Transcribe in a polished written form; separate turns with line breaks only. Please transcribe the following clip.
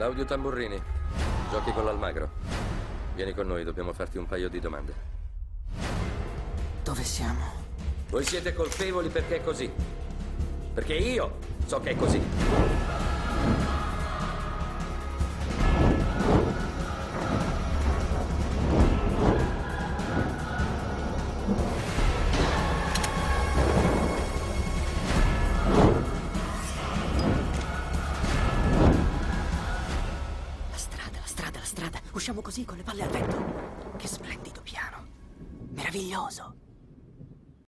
Claudio Tamburrini, giochi con l'Almagro. Vieni con noi, dobbiamo farti un paio di domande.
Dove siamo?
Voi siete colpevoli perché è così. Perché io so che è così.
La strada. Usciamo così con le palle al vento. Che splendido piano. Meraviglioso.